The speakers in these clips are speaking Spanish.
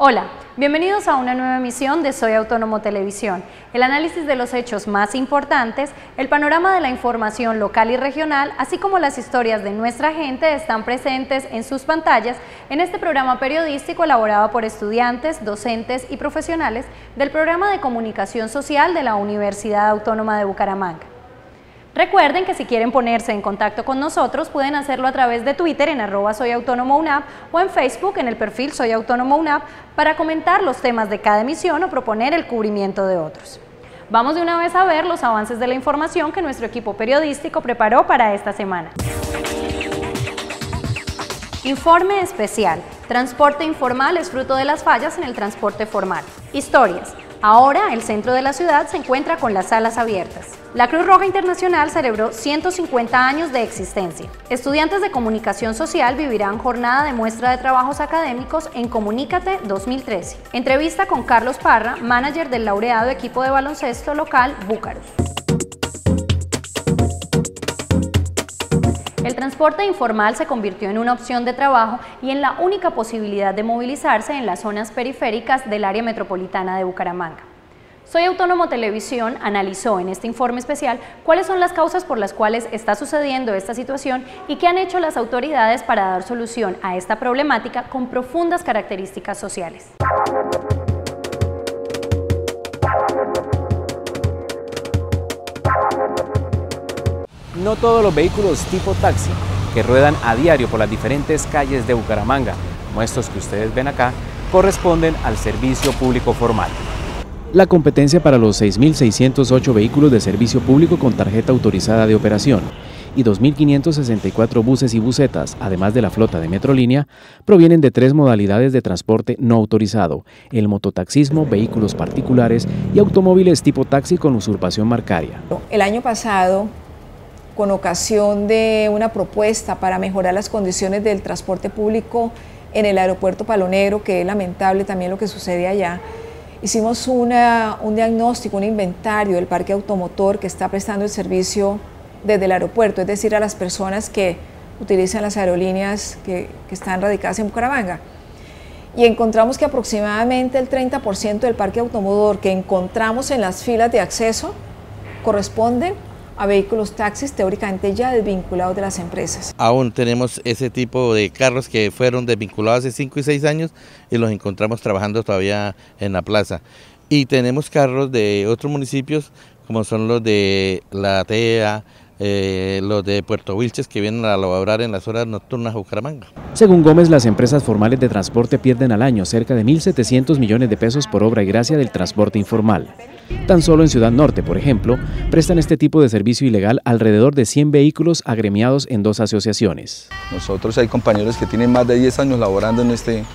Hola, bienvenidos a una nueva emisión de Soy Autónomo Televisión, el análisis de los hechos más importantes, el panorama de la información local y regional, así como las historias de nuestra gente están presentes en sus pantallas en este programa periodístico elaborado por estudiantes, docentes y profesionales del programa de comunicación social de la Universidad Autónoma de Bucaramanga. Recuerden que si quieren ponerse en contacto con nosotros pueden hacerlo a través de Twitter en @soyautonomounap o en Facebook en el perfil Soy Autónomo UNAP para comentar los temas de cada emisión o proponer el cubrimiento de otros. Vamos de una vez a ver los avances de la información que nuestro equipo periodístico preparó para esta semana. Informe especial. Transporte informal es fruto de las fallas en el transporte formal. Historias. Ahora el centro de la ciudad se encuentra con las salas abiertas. La Cruz Roja Internacional celebró 150 años de existencia. Estudiantes de comunicación social vivirán jornada de muestra de trabajos académicos en Comunícate 2013. Entrevista con Carlos Parra, manager del laureado equipo de baloncesto local Búcaros. El transporte informal se convirtió en una opción de trabajo y en la única posibilidad de movilizarse en las zonas periféricas del área metropolitana de Bucaramanga. Soy Autónomo Televisión analizó en este informe especial cuáles son las causas por las cuales está sucediendo esta situación y qué han hecho las autoridades para dar solución a esta problemática con profundas características sociales. No todos los vehículos tipo taxi que ruedan a diario por las diferentes calles de Bucaramanga, como estos que ustedes ven acá, corresponden al servicio público formal. La competencia para los 6.608 vehículos de servicio público con tarjeta autorizada de operación y 2.564 buses y busetas, además de la flota de Metrolínea, provienen de tres modalidades de transporte no autorizado: el mototaxismo, vehículos particulares y automóviles tipo taxi con usurpación marcaria. El año pasado, con ocasión de una propuesta para mejorar las condiciones del transporte público en el aeropuerto Palo Negro, que es lamentable también lo que sucede allá, hicimos un diagnóstico, un inventario del parque automotor que está prestando el servicio desde el aeropuerto, es decir, a las personas que utilizan las aerolíneas que están radicadas en Bucaramanga. Y encontramos que aproximadamente el 30% del parque automotor que encontramos en las filas de acceso corresponde a vehículos taxis teóricamente ya desvinculados de las empresas. Aún tenemos ese tipo de carros que fueron desvinculados hace 5 y 6 años y los encontramos trabajando todavía en la plaza. Y tenemos carros de otros municipios como son los de La Tea, los de Puerto Wilches, que vienen a laborar en las horas nocturnas a Bucaramanga. Según Gómez, las empresas formales de transporte pierden al año cerca de 1.700 millones de pesos por obra y gracia del transporte informal. Tan solo en Ciudad Norte, por ejemplo, prestan este tipo de servicio ilegal alrededor de 100 vehículos agremiados en 2 asociaciones. Nosotros hay compañeros que tienen más de 10 años laborando en este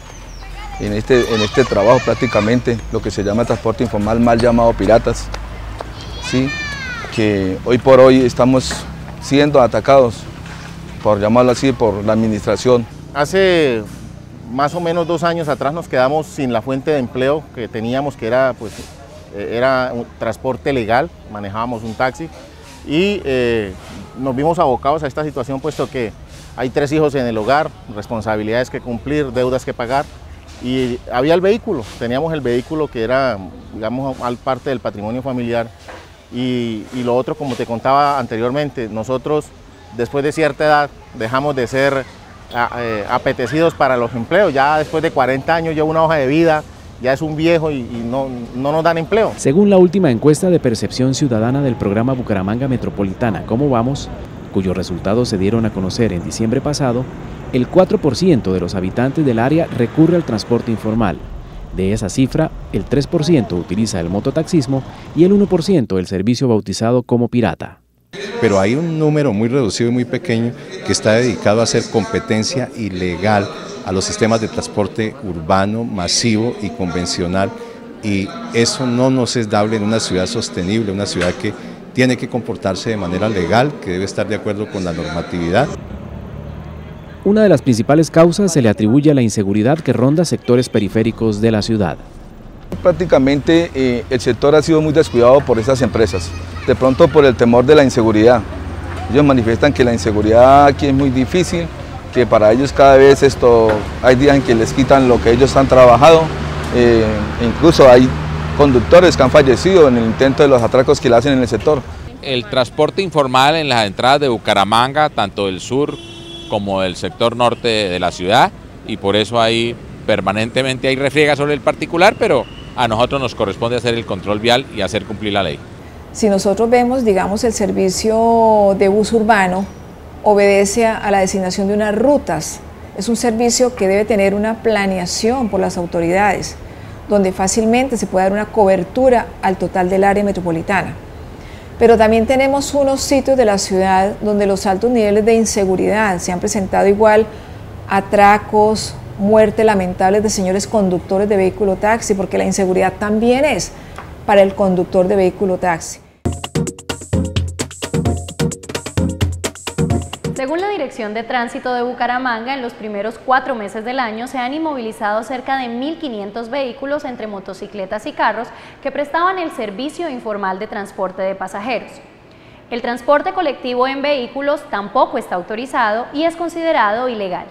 trabajo prácticamente, lo que se llama transporte informal, mal llamado piratas, ¿sí? Que hoy por hoy estamos siendo atacados, por llamarlo así, por la administración. Hace más o menos 2 años atrás nos quedamos sin la fuente de empleo que teníamos, que era un transporte legal, manejábamos un taxi y nos vimos abocados a esta situación puesto que hay 3 hijos en el hogar, responsabilidades que cumplir, deudas que pagar y había el vehículo, teníamos el vehículo que era, digamos, parte del patrimonio familiar y lo otro, como te contaba anteriormente, nosotros después de cierta edad dejamos de ser apetecidos para los empleos, ya después de 40 años lleva una hoja de vida, ya es un viejo y no nos dan empleo. Según la última encuesta de percepción ciudadana del programa Bucaramanga Metropolitana ¿Cómo vamos?, cuyos resultados se dieron a conocer en diciembre pasado, el 4% de los habitantes del área recurre al transporte informal. De esa cifra, el 3% utiliza el mototaxismo y el 1% el servicio bautizado como pirata. Pero hay un número muy reducido y muy pequeño que está dedicado a hacer competencia ilegal a los sistemas de transporte urbano, masivo y convencional, y eso no nos es dable en una ciudad sostenible, una ciudad que tiene que comportarse de manera legal, que debe estar de acuerdo con la normatividad. Una de las principales causas se le atribuye a la inseguridad que ronda sectores periféricos de la ciudad. Prácticamente el sector ha sido muy descuidado por esas empresas, de pronto por el temor de la inseguridad. Ellos manifiestan que la inseguridad aquí es muy difícil, que para ellos cada vez hay días en que les quitan lo que ellos han trabajado Incluso hay conductores que han fallecido en el intento de los atracos que le hacen en el sector. El transporte informal en las entradas de Bucaramanga, tanto del sur como del sector norte de la ciudad, y por eso ahí permanentemente hay refriega sobre el particular, pero a nosotros nos corresponde hacer el control vial y hacer cumplir la ley. Si nosotros vemos, digamos, el servicio de bus urbano obedece a la designación de unas rutas. Es un servicio que debe tener una planeación por las autoridades, donde fácilmente se puede dar una cobertura al total del área metropolitana. Pero también tenemos unos sitios de la ciudad donde los altos niveles de inseguridad se han presentado, igual atracos, muertes lamentables de señores conductores de vehículo taxi, porque la inseguridad también es para el conductor de vehículo taxi. Según la Dirección de Tránsito de Bucaramanga, en los primeros 4 meses del año se han inmovilizado cerca de 1.500 vehículos entre motocicletas y carros que prestaban el servicio informal de transporte de pasajeros. El transporte colectivo en vehículos tampoco está autorizado y es considerado ilegal.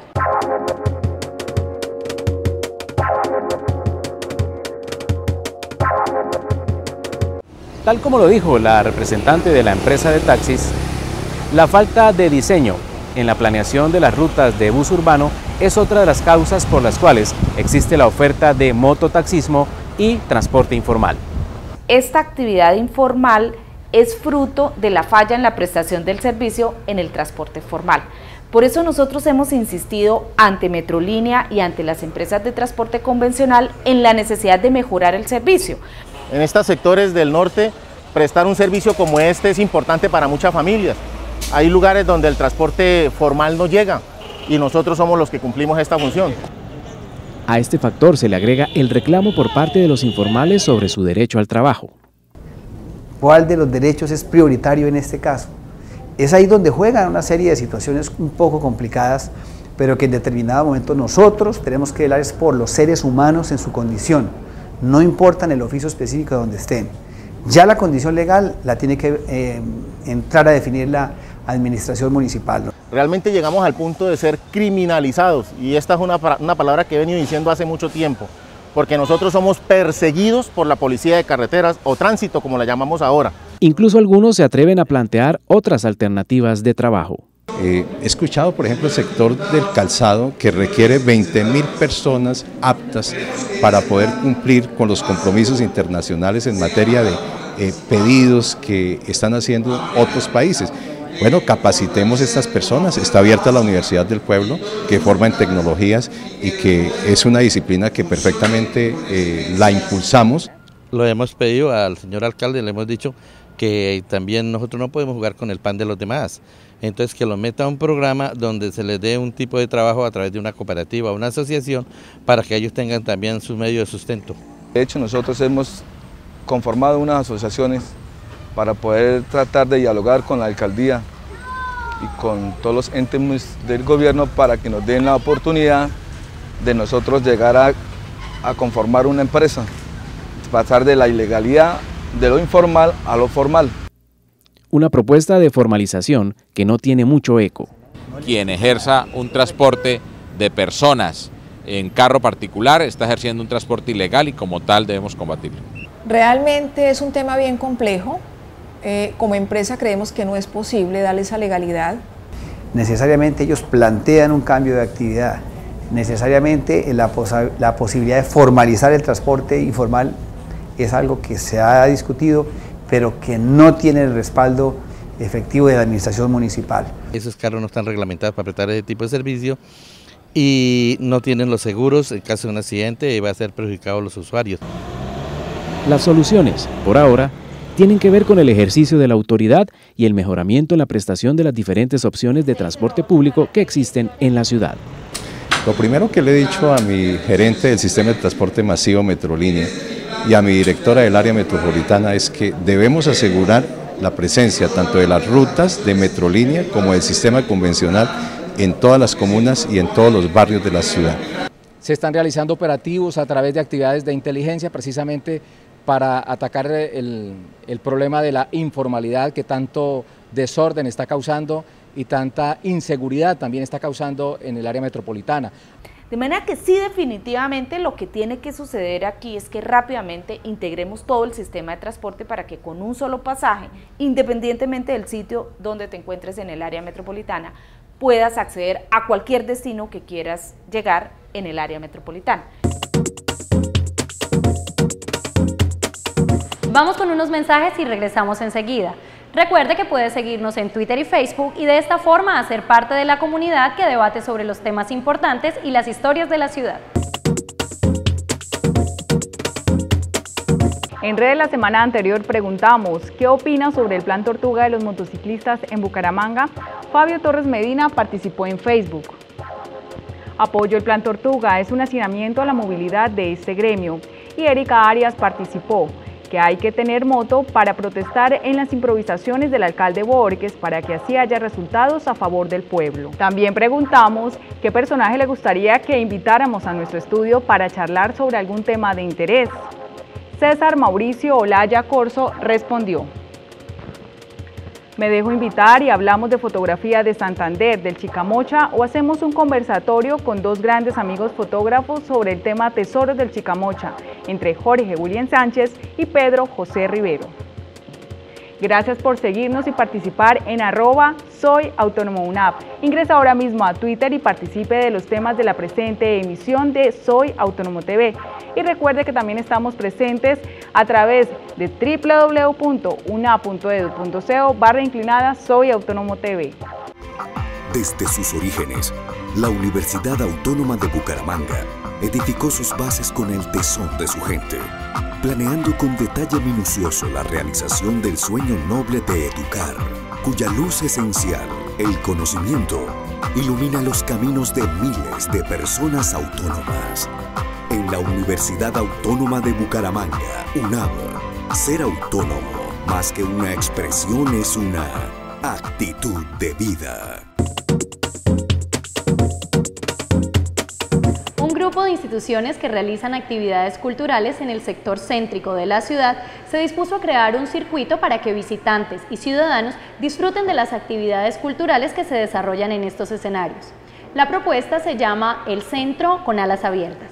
Tal como lo dijo la representante de la empresa de taxis, la falta de diseño en la planeación de las rutas de bus urbano es otra de las causas por las cuales existe la oferta de mototaxismo y transporte informal. Esta actividad informal es fruto de la falla en la prestación del servicio en el transporte formal. Por eso nosotros hemos insistido ante Metrolínea y ante las empresas de transporte convencional en la necesidad de mejorar el servicio. En estos sectores del norte, prestar un servicio como este es importante para muchas familias. Hay lugares donde el transporte formal no llega y nosotros somos los que cumplimos esta función. A este factor se le agrega el reclamo por parte de los informales sobre su derecho al trabajo. ¿Cuál de los derechos es prioritario en este caso? Es ahí donde juegan una serie de situaciones un poco complicadas, pero que en determinado momento nosotros tenemos que velar por los seres humanos en su condición, no importa en el oficio específico donde estén. Ya la condición legal la tiene que entrar a definir la administración municipal. Realmente llegamos al punto de ser criminalizados y esta es una palabra que he venido diciendo hace mucho tiempo, porque nosotros somos perseguidos por la policía de carreteras o tránsito, como la llamamos ahora. Incluso algunos se atreven a plantear otras alternativas de trabajo. He escuchado, por ejemplo, el sector del calzado que requiere 20.000 personas aptas para poder cumplir con los compromisos internacionales en materia de pedidos que están haciendo otros países. Bueno, capacitemos a estas personas. Está abierta la Universidad del Pueblo, que forma en tecnologías y que es una disciplina que perfectamente la impulsamos. Lo hemos pedido al señor alcalde, le hemos dicho que también nosotros no podemos jugar con el pan de los demás. Entonces que lo meta a un programa donde se les dé un tipo de trabajo a través de una cooperativa, una asociación, para que ellos tengan también sus medios de sustento. De hecho, nosotros hemos conformado unas asociaciones para poder tratar de dialogar con la alcaldía y con todos los entes del gobierno para que nos den la oportunidad de nosotros llegar a conformar una empresa, pasar de la ilegalidad, de lo informal a lo formal. Una propuesta de formalización que no tiene mucho eco. Quien ejerza un transporte de personas en carro particular está ejerciendo un transporte ilegal y como tal debemos combatirlo. Realmente es un tema bien complejo. Como empresa creemos que no es posible darle esa legalidad. Necesariamente ellos plantean un cambio de actividad. Necesariamente la posibilidad de formalizar el transporte informal es algo que se ha discutido, pero que no tiene el respaldo efectivo de la administración municipal. Esos carros no están reglamentados para prestar ese tipo de servicio y no tienen los seguros en caso de un accidente y va a ser perjudicados los usuarios. Las soluciones, por ahora, tienen que ver con el ejercicio de la autoridad y el mejoramiento en la prestación de las diferentes opciones de transporte público que existen en la ciudad. Lo primero que le he dicho a mi gerente del sistema de transporte masivo Metrolínea y a mi directora del área metropolitana es que debemos asegurar la presencia tanto de las rutas de Metrolínea como del sistema convencional en todas las comunas y en todos los barrios de la ciudad. Se están realizando operativos a través de actividades de inteligencia precisamente para atacar el problema de la informalidad que tanto desorden está causando y tanta inseguridad también está causando en el área metropolitana. De manera que sí, definitivamente lo que tiene que suceder aquí es que rápidamente integremos todo el sistema de transporte para que con un solo pasaje, independientemente del sitio donde te encuentres en el área metropolitana, puedas acceder a cualquier destino que quieras llegar en el área metropolitana. Vamos con unos mensajes y regresamos enseguida. Recuerde que puede seguirnos en Twitter y Facebook y de esta forma hacer parte de la comunidad que debate sobre los temas importantes y las historias de la ciudad. En redes la semana anterior preguntamos ¿qué opina sobre el plan Tortuga de los motociclistas en Bucaramanga? Fabio Torres Medina participó en Facebook. Apoyo el plan Tortuga, es un hacinamiento a la movilidad de este gremio. Y Erika Arias participó, que hay que tener moto para protestar en las improvisaciones del alcalde Borges para que así haya resultados a favor del pueblo. También preguntamos qué personaje le gustaría que invitáramos a nuestro estudio para charlar sobre algún tema de interés. César Mauricio Olaya Corso respondió: me dejo invitar y hablamos de fotografía de Santander, del Chicamocha, o hacemos un conversatorio con dos grandes amigos fotógrafos sobre el tema Tesoros del Chicamocha, entre Jorge William Sánchez y Pedro José Rivero. Gracias por seguirnos y participar en @SoyAutónomoUNAP. Ingresa ahora mismo a Twitter y participe de los temas de la presente emisión de Soy Autónomo TV. Y recuerde que también estamos presentes a través de www.unap.edu.co/Soy Autónomo TV. Desde sus orígenes, la Universidad Autónoma de Bucaramanga edificó sus bases con el tesón de su gente, planeando con detalle minucioso la realización del sueño noble de educar, cuya luz esencial, el conocimiento, ilumina los caminos de miles de personas autónomas. En la Universidad Autónoma de Bucaramanga, UNAB, ser autónomo, más que una expresión, es una actitud de vida. Un grupo de instituciones que realizan actividades culturales en el sector céntrico de la ciudad se dispuso a crear un circuito para que visitantes y ciudadanos disfruten de las actividades culturales que se desarrollan en estos escenarios. La propuesta se llama El Centro con Alas Abiertas.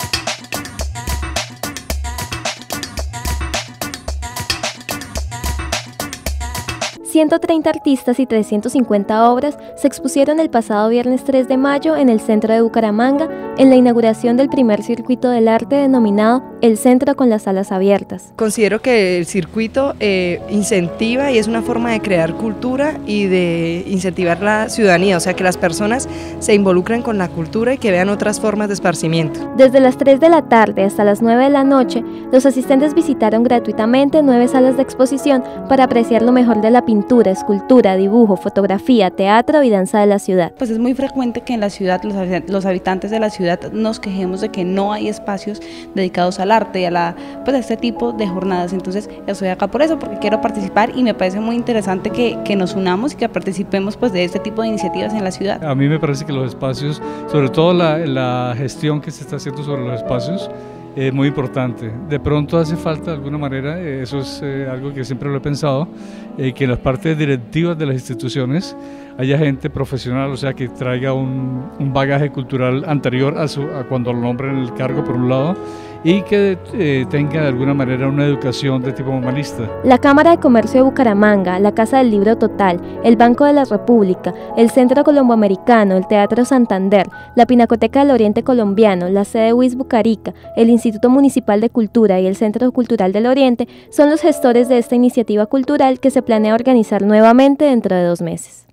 130 artistas y 350 obras se expusieron el pasado viernes 3 de mayo en el centro de Bucaramanga en la inauguración del primer circuito del arte denominado El Centro con las Alas Abiertas. Considero que el circuito incentiva y es una forma de crear cultura y de incentivar la ciudadanía, o sea que las personas se involucren con la cultura y que vean otras formas de esparcimiento. Desde las 3 de la tarde hasta las 9 de la noche, los asistentes visitaron gratuitamente 9 salas de exposición para apreciar lo mejor de la pintura, escultura, dibujo, fotografía, teatro y danza de la ciudad. Pues es muy frecuente que en la ciudad, los habitantes de la ciudad nos quejemos de que no hay espacios dedicados al arte y a este tipo de jornadas. Entonces estoy acá por eso, porque quiero participar y me parece muy interesante que nos unamos y que participemos de este tipo de iniciativas en la ciudad. A mí me parece que los espacios, sobre todo la gestión que se está haciendo sobre los espacios, es muy importante. De pronto hace falta de alguna manera, eso es algo que siempre lo he pensado, que en las partes directivas de las instituciones haya gente profesional, o sea que traiga un bagaje cultural anterior a cuando lo nombren en el cargo por un lado, y que tenga de alguna manera una educación de tipo humanista. La Cámara de Comercio de Bucaramanga, la Casa del Libro Total, el Banco de la República, el Centro Colomboamericano, el Teatro Santander, la Pinacoteca del Oriente Colombiano, la sede WIS Bucarica, el Instituto Municipal de Cultura y el Centro Cultural del Oriente son los gestores de esta iniciativa cultural que se planea organizar nuevamente dentro de 2 meses.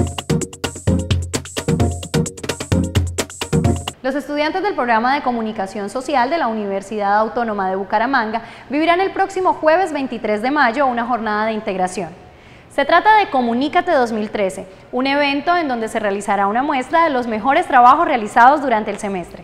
Los estudiantes del programa de Comunicación Social de la Universidad Autónoma de Bucaramanga vivirán el próximo jueves 23 de mayo una jornada de integración. Se trata de Comunícate 2013, un evento en donde se realizará una muestra de los mejores trabajos realizados durante el semestre.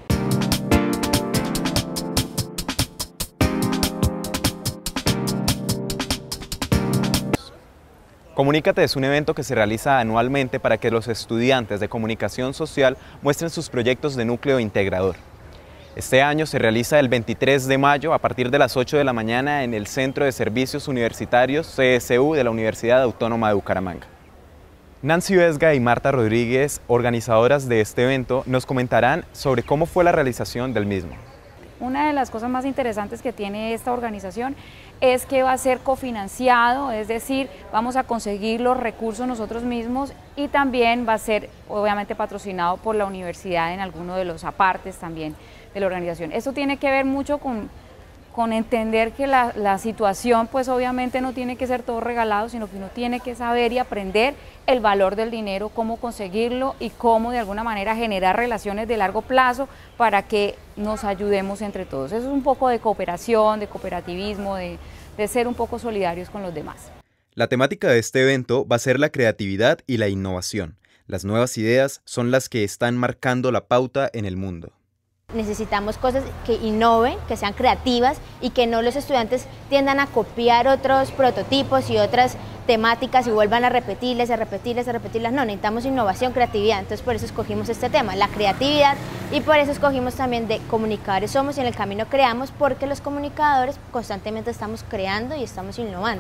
Comunícate es un evento que se realiza anualmente para que los estudiantes de comunicación social muestren sus proyectos de núcleo integrador. Este año se realiza el 23 de mayo a partir de las 8 de la mañana en el Centro de Servicios Universitarios CSU de la Universidad Autónoma de Bucaramanga. Nancy Vesga y Marta Rodríguez, organizadoras de este evento, nos comentarán sobre cómo fue la realización del mismo. Una de las cosas más interesantes que tiene esta organización es que va a ser cofinanciado, es decir, vamos a conseguir los recursos nosotros mismos y también va a ser obviamente patrocinado por la universidad en alguno de los apartes también de la organización. Esto tiene que ver mucho con entender que la situación pues obviamente no tiene que ser todo regalado, sino que uno tiene que saber y aprender el valor del dinero, cómo conseguirlo y cómo de alguna manera generar relaciones de largo plazo para que nos ayudemos entre todos. Eso es un poco de cooperación, de cooperativismo, de ser un poco solidarios con los demás. La temática de este evento va a ser la creatividad y la innovación. Las nuevas ideas son las que están marcando la pauta en el mundo. Necesitamos cosas que innoven, que sean creativas y que no los estudiantes tiendan a copiar otros prototipos y otras temáticas y vuelvan a repetirlas, No, necesitamos innovación, creatividad, entonces por eso escogimos este tema, la creatividad, y por eso escogimos también de comunicadores somos y en el camino creamos, porque los comunicadores constantemente estamos creando y estamos innovando.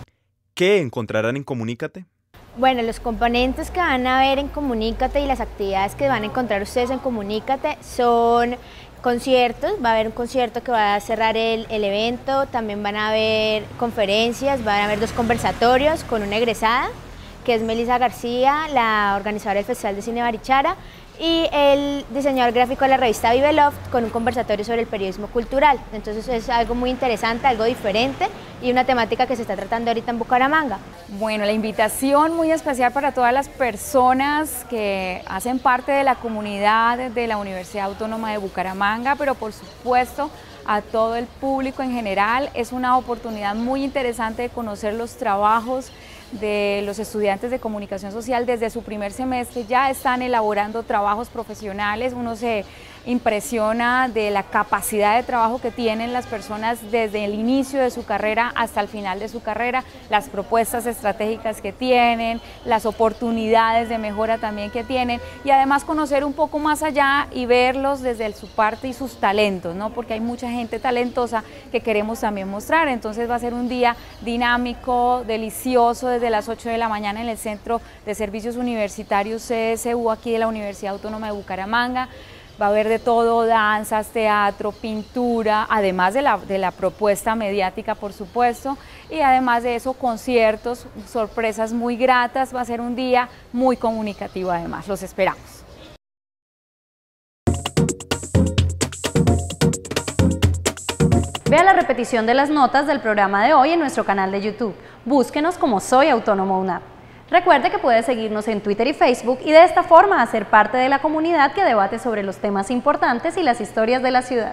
¿Qué encontrarán en Comunícate? Bueno, los componentes que van a ver en Comunícate y las actividades que van a encontrar ustedes en Comunícate son conciertos, va a haber un concierto que va a cerrar el evento, también van a haber conferencias, van a haber 2 conversatorios con una egresada, que es Melissa García, la organizadora del Festival de Cine Barichara, y el diseñador gráfico de la revista Vive Loft con un conversatorio sobre el periodismo cultural. Entonces es algo muy interesante, algo diferente y una temática que se está tratando ahorita en Bucaramanga. Bueno, la invitación muy especial para todas las personas que hacen parte de la comunidad de la Universidad Autónoma de Bucaramanga, pero por supuesto a todo el público en general. Es una oportunidad muy interesante de conocer los trabajos de los estudiantes de comunicación social. Desde su primer semestre ya están elaborando trabajos profesionales. Uno se impresiona de la capacidad de trabajo que tienen las personas desde el inicio de su carrera hasta el final de su carrera, las propuestas estratégicas que tienen, las oportunidades de mejora también que tienen, y además conocer un poco más allá y verlos desde su parte y sus talentos, ¿no? Porque hay mucha gente talentosa que queremos también mostrar. Entonces va a ser un día dinámico, delicioso, desde las 8 de la mañana en el Centro de Servicios Universitarios CSU aquí de la Universidad Autónoma de Bucaramanga. Va a haber de todo, danzas, teatro, pintura, además de la propuesta mediática, por supuesto, y además de eso, conciertos, sorpresas muy gratas. Va a ser un día muy comunicativo además, los esperamos. Vea la repetición de las notas del programa de hoy en nuestro canal de YouTube. Búsquenos como Soy Autónomo UNAP. Recuerde que puede seguirnos en Twitter y Facebook y de esta forma hacer parte de la comunidad que debate sobre los temas importantes y las historias de la ciudad.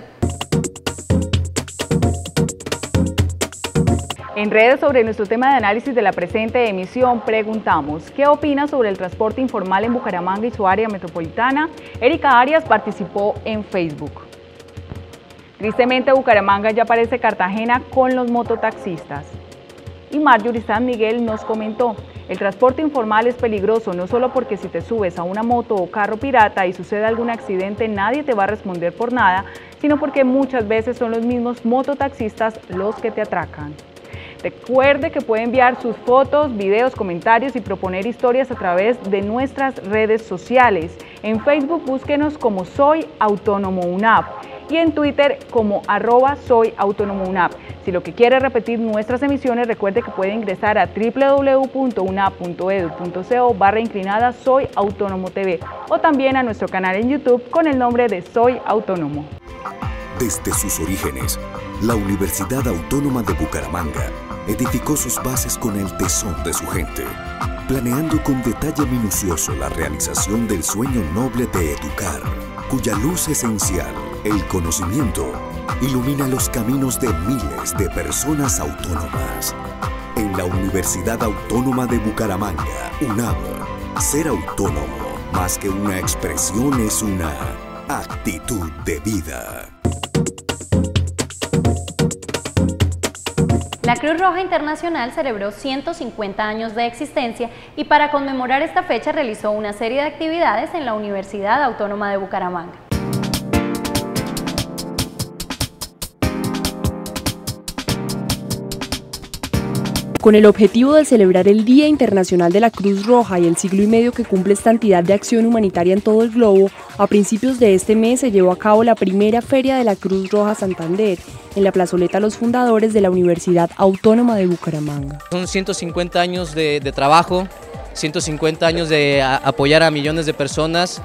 En redes sobre nuestro tema de análisis de la presente emisión preguntamos: ¿qué opina sobre el transporte informal en Bucaramanga y su área metropolitana? Erika Arias participó en Facebook. Tristemente, Bucaramanga ya parece Cartagena con los mototaxistas. Y Marjorie San Miguel nos comentó: el transporte informal es peligroso, no solo porque si te subes a una moto o carro pirata y sucede algún accidente nadie te va a responder por nada, sino porque muchas veces son los mismos mototaxistas los que te atracan. Recuerde que puede enviar sus fotos, videos, comentarios y proponer historias a través de nuestras redes sociales. En Facebook búsquenos como Soy Autónomo UNAP y en Twitter como @soyautonomounap. Si lo que quiere repetir nuestras emisiones, recuerde que puede ingresar a www.unap.edu.co/Soy Autónomo TV o también a nuestro canal en YouTube con el nombre de Soy Autónomo. Desde sus orígenes, la Universidad Autónoma de Bucaramanga edificó sus bases con el tesón de su gente, planeando con detalle minucioso la realización del sueño noble de educar, cuya luz esencial, el conocimiento, ilumina los caminos de miles de personas autónomas. En la Universidad Autónoma de Bucaramanga, UNAB, ser autónomo, más que una expresión, es una actitud de vida. La Cruz Roja Internacional celebró 150 años de existencia y para conmemorar esta fecha realizó una serie de actividades en la Universidad Autónoma de Bucaramanga. Con el objetivo de celebrar el Día Internacional de la Cruz Roja y el siglo y medio que cumple esta entidad de acción humanitaria en todo el globo, a principios de este mes se llevó a cabo la primera Feria de la Cruz Roja Santander, en la plazoleta Los Fundadores de la Universidad Autónoma de Bucaramanga. Son 150 años de trabajo, 150 años de apoyar a millones de personas,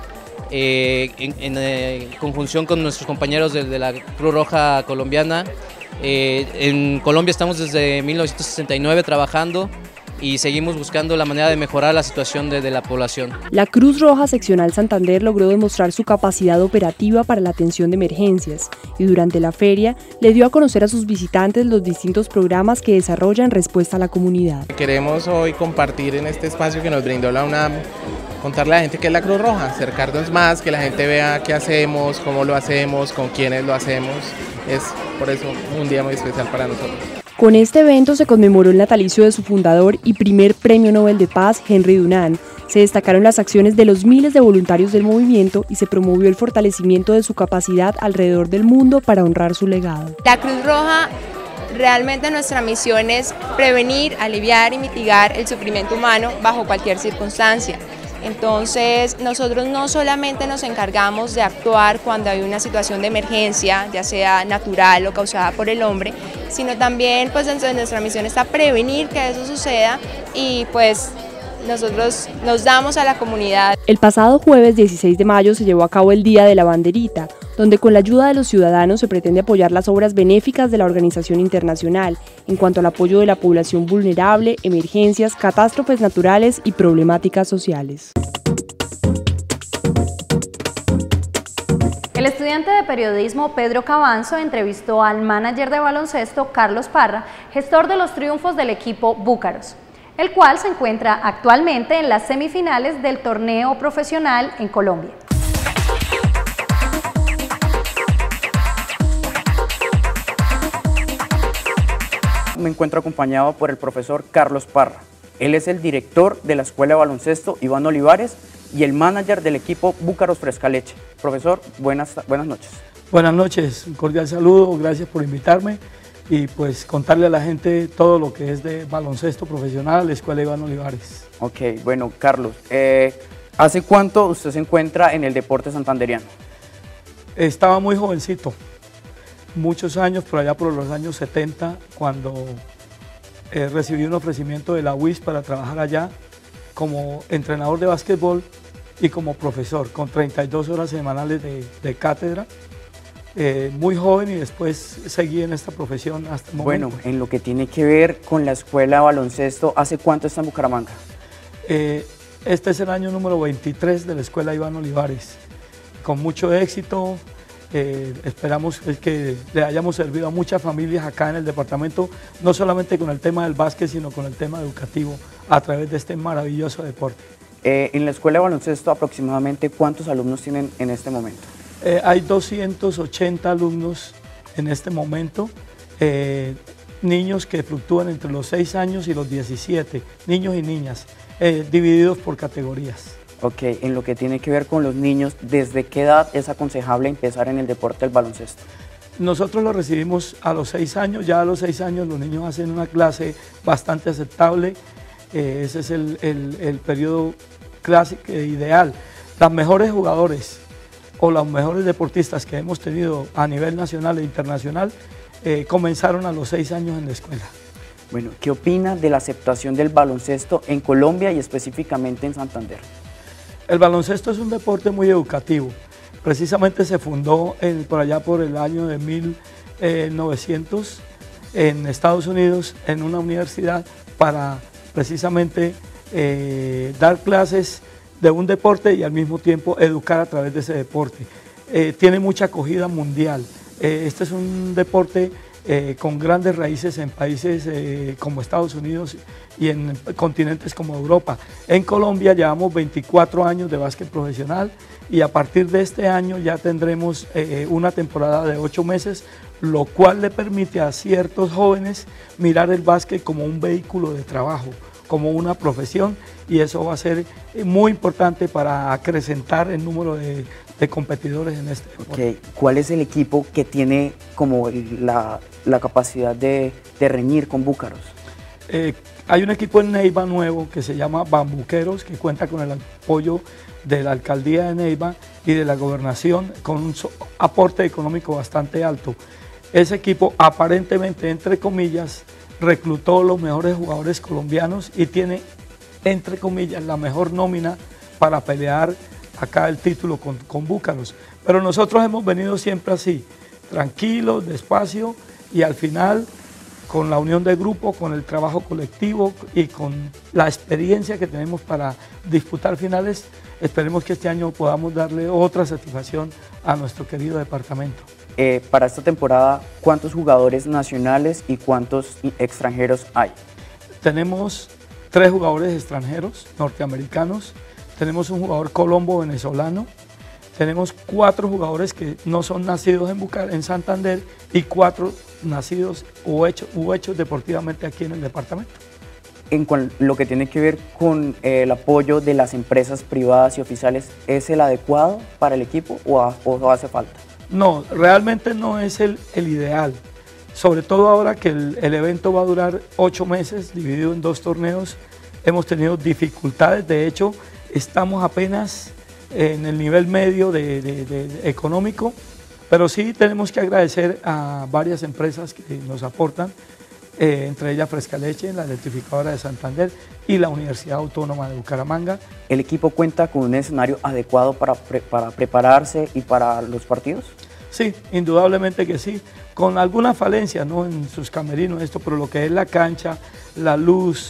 en conjunción con nuestros compañeros de la Cruz Roja colombiana. En Colombia estamos desde 1969 trabajando y seguimos buscando la manera de mejorar la situación de la población. La Cruz Roja Seccional Santander logró demostrar su capacidad operativa para la atención de emergencias y durante la feria le dio a conocer a sus visitantes los distintos programas que desarrolla en respuesta a la comunidad. Queremos hoy compartir en este espacio que nos brindó la UNAM, contarle a la gente qué es la Cruz Roja, acercarnos más, que la gente vea qué hacemos, cómo lo hacemos, con quiénes lo hacemos. Es por eso un día muy especial para nosotros. Con este evento se conmemoró el natalicio de su fundador y primer Premio Nobel de Paz, Henry Dunant. Se destacaron las acciones de los miles de voluntarios del movimiento y se promovió el fortalecimiento de su capacidad alrededor del mundo para honrar su legado. La Cruz Roja, realmente nuestra misión es prevenir, aliviar y mitigar el sufrimiento humano bajo cualquier circunstancia. Entonces, nosotros no solamente nos encargamos de actuar cuando hay una situación de emergencia, ya sea natural o causada por el hombre, sino también pues dentro de nuestra misión está prevenir que eso suceda y pues nosotros nos damos a la comunidad. El pasado jueves 16 de mayo se llevó a cabo el Día de la Banderita, donde con la ayuda de los ciudadanos se pretende apoyar las obras benéficas de la organización internacional en cuanto al apoyo de la población vulnerable, emergencias, catástrofes naturales y problemáticas sociales. El estudiante de periodismo Pedro Cabanzo entrevistó al manager de baloncesto Carlos Parra, gestor de los triunfos del equipo Búcaros, el cual se encuentra actualmente en las semifinales del torneo profesional en Colombia. Me encuentro acompañado por el profesor Carlos Parra. Él es el director de la Escuela de Baloncesto Iván Olivares y el manager del equipo Búcaros Frescaleche. Profesor, buenas noches. Buenas noches, un cordial saludo, gracias por invitarme y pues contarle a la gente todo lo que es de baloncesto profesional, la Escuela Iván Olivares. Ok, bueno, Carlos, ¿hace cuánto usted se encuentra en el deporte santanderiano? Estaba muy jovencito, muchos años, por allá por los años 70, cuando recibí un ofrecimiento de la UIS para trabajar allá como entrenador de básquetbol y como profesor, con 32 horas semanales de cátedra. Muy joven y después seguí en esta profesión hasta el momento. Bueno, en lo que tiene que ver con la Escuela de Baloncesto, ¿hace cuánto está en Bucaramanga? Este es el año número 23 de la Escuela Iván Olivares, con mucho éxito. Esperamos que le hayamos servido a muchas familias acá en el departamento, no solamente con el tema del básquet, sino con el tema educativo a través de este maravilloso deporte. En la Escuela de Baloncesto, aproximadamente, ¿cuántos alumnos tienen en este momento? Hay 280 alumnos en este momento, niños que fluctúan entre los 6 años y los 17, niños y niñas, divididos por categorías. Ok, en lo que tiene que ver con los niños, ¿desde qué edad es aconsejable empezar en el deporte del baloncesto? Nosotros lo recibimos a los 6 años, ya a los 6 años los niños hacen una clase bastante aceptable, ese es el periodo clásico ideal. Las mejores jugadores o los mejores deportistas que hemos tenido a nivel nacional e internacional comenzaron a los 6 años en la escuela. Bueno, ¿qué opina de la aceptación del baloncesto en Colombia y específicamente en Santander? El baloncesto es un deporte muy educativo. Precisamente se fundó por allá por el año de 1900 en Estados Unidos en una universidad para precisamente dar clases de un deporte y al mismo tiempo educar a través de ese deporte. Tiene mucha acogida mundial. Este es un deporte con grandes raíces en países como Estados Unidos y en continentes como Europa. En Colombia llevamos 24 años de básquet profesional y a partir de este año ya tendremos una temporada de 8 meses, lo cual le permite a ciertos jóvenes mirar el básquet como un vehículo de trabajo, como una profesión, y eso va a ser muy importante para acrecentar el número de competidores en este deporte. Okay. ¿Cuál es el equipo que tiene como la capacidad de reñir con Búcaros? Hay un equipo en Neiva nuevo que se llama Bambuqueros, que cuenta con el apoyo de la alcaldía de Neiva y de la gobernación, con un aporte económico bastante alto. Ese equipo aparentemente, entre comillas, reclutó los mejores jugadores colombianos y tiene, entre comillas, la mejor nómina para pelear acá el título con Búcaros. Pero nosotros hemos venido siempre así, tranquilos, despacio, y al final, con la unión de grupo, con el trabajo colectivo y con la experiencia que tenemos para disputar finales, esperemos que este año podamos darle otra satisfacción a nuestro querido departamento. Para esta temporada, ¿cuántos jugadores nacionales y cuántos extranjeros hay? Tenemos 3 jugadores extranjeros norteamericanos, tenemos un jugador colombo-venezolano, tenemos 4 jugadores que no son nacidos en Santander y 4 nacidos o hechos deportivamente aquí en el departamento. En lo que tiene que ver con el apoyo de las empresas privadas y oficiales, ¿es el adecuado para el equipo o hace falta? No, realmente no es el ideal, sobre todo ahora que el evento va a durar 8 meses, dividido en 2 torneos. Hemos tenido dificultades, de hecho estamos apenas en el nivel medio económico, pero sí tenemos que agradecer a varias empresas que nos aportan, entre ellas Frescaleche, la electrificadora de Santander y la Universidad Autónoma de Bucaramanga. ¿El equipo cuenta con un escenario adecuado para prepararse y para los partidos? Sí, indudablemente que sí, con algunas falencias, ¿no?, en sus camerinos, pero lo que es la cancha, la luz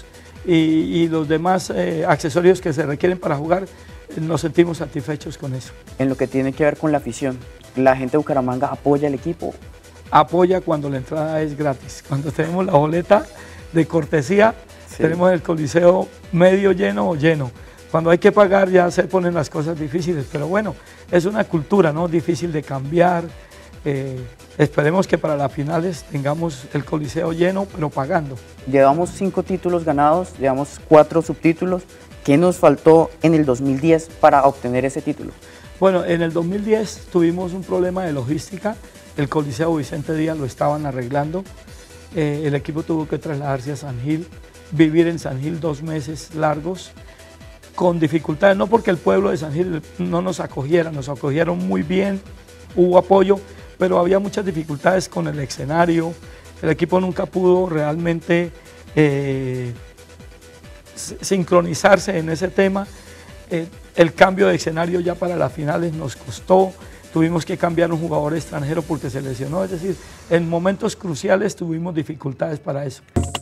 y los demás accesorios que se requieren para jugar, nos sentimos satisfechos con eso. En lo que tiene que ver con la afición, ¿la gente de Bucaramanga apoya el equipo? Apoya cuando la entrada es gratis. Cuando tenemos la boleta de cortesía, sí, tenemos el coliseo medio lleno o lleno. Cuando hay que pagar ya se ponen las cosas difíciles, pero bueno, es una cultura, ¿no?, difícil de cambiar. Esperemos que para las finales tengamos el coliseo lleno, pero pagando. Llevamos 5 títulos ganados, llevamos 4 subtítulos. ¿Qué nos faltó en el 2010 para obtener ese título? Bueno, en el 2010 tuvimos un problema de logística. El Coliseo Vicente Díaz lo estaban arreglando, el equipo tuvo que trasladarse a San Gil, vivir en San Gil 2 meses largos, con dificultades, no porque el pueblo de San Gil no nos acogiera, nos acogieron muy bien, hubo apoyo, pero había muchas dificultades con el escenario, el equipo nunca pudo realmente sincronizarse en ese tema, el cambio de escenario ya para las finales nos costó. Tuvimos que cambiar un jugador extranjero porque se lesionó, es decir, en momentos cruciales tuvimos dificultades para eso.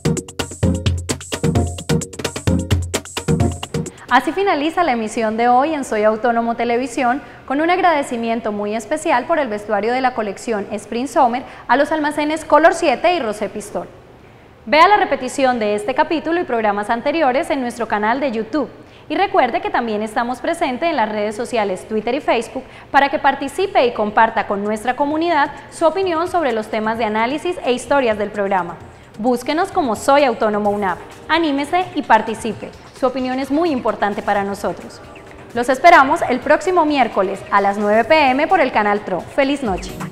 Así finaliza la emisión de hoy en Soy Autónomo Televisión, con un agradecimiento muy especial por el vestuario de la colección Spring Summer a los almacenes Color 7 y Rosé Pistol. Vea la repetición de este capítulo y programas anteriores en nuestro canal de YouTube. Y recuerde que también estamos presentes en las redes sociales Twitter y Facebook para que participe y comparta con nuestra comunidad su opinión sobre los temas de análisis e historias del programa. Búsquenos como Soy Autónomo UNAV. Anímese y participe. Su opinión es muy importante para nosotros. Los esperamos el próximo miércoles a las 9 p.m. por el canal TRO. ¡Feliz noche!